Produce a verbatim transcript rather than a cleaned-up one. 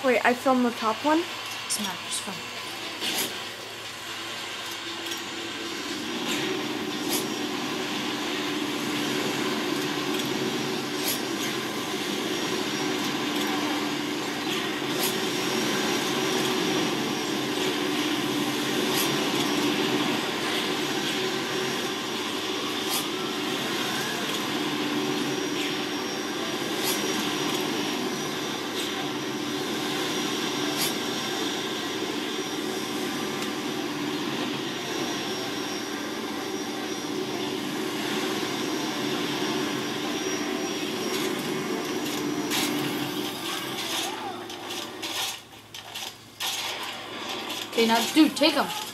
Wait, I filmed the top one? Doesn't matter, just film. Okay, now, dude, take him.